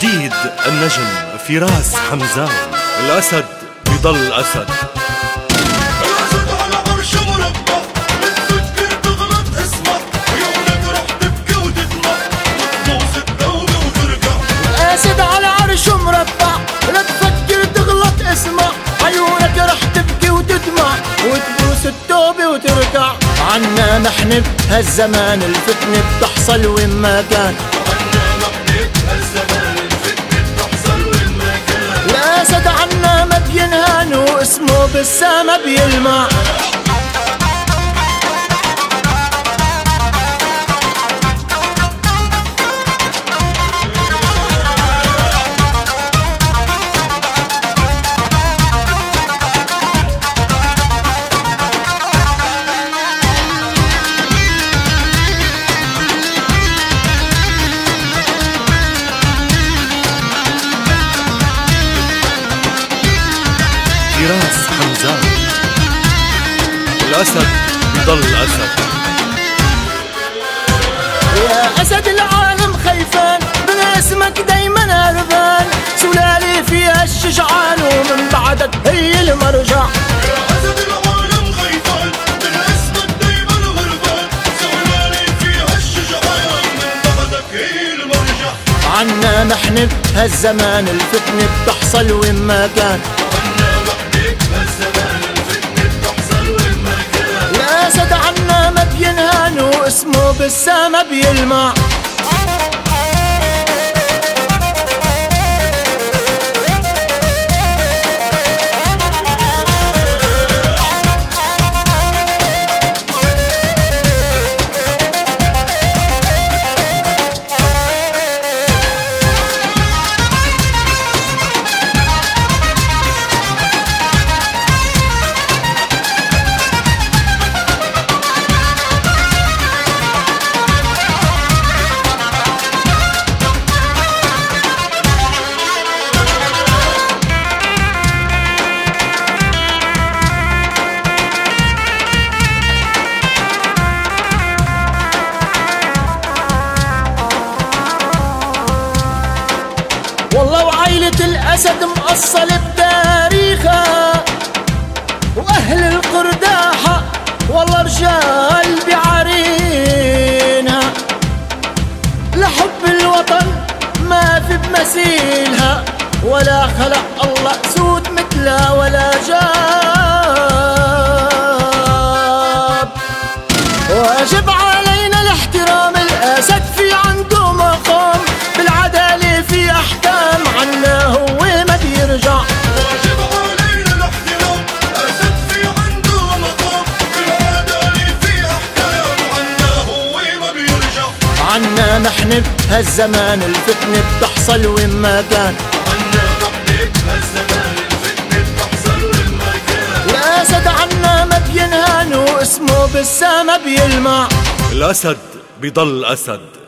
جديد النجم فراس حمزان. الأسد بضل أسد. الأسد على عرش مربع، بتفكر تغلط اسمع، عيونك رح تبكي وتدمع، وتبوس التوبة وترجع. الأسد على عرش مربع، لا تفكر تغلط اسمع، عيونك رح تبكي وتدمع، وتبوس التوبة وترجع. عنا نحن بهالزمان الفتنة بتحصل وين ما كان. الأسد عنا ما بينهان واسمه بالسما بيلمع. فراس حمزان. الأسد بضل أسد. يا أسد العالم خيفان، من اسمك دايما هربان، سلالي فيها الشجعان ومن بعدك هي المرجع. يا أسد العالم خيفان، من اسمك دايما هربان، سلالي فيها الشجعان ومن بعدك هي المرجع. عنا نحن بهالزمان الفتنة بتحصل وين ما كان. الأسد عنا ما بينهان واسمه بالسما بيلمع. والله وعيلة الأسد مقصل بتاريخها، وأهل القرداحة والله رجال بعرينها، لحب الوطن ما في بمثيلها، ولا خلق الله سود مثلها ولا جاب. واجب علينا الاحترام، الأسد في عنده مقام، بالعدالة في أحكام، عنا هو ما بيرجع. واجب علينا الاحترام، الأسد في عنده مقام، بالعدالة في أحكام، عنا هو ما بيرجع. عنا نحن بهالزمان الفتنة بتحصل وين ما كان. عنا نحن بهالزمان الفتنة بتحصل وين ما كان. الأسد عنا ما بينهان واسمه بالسما بيلمع. الأسد بضل أسد.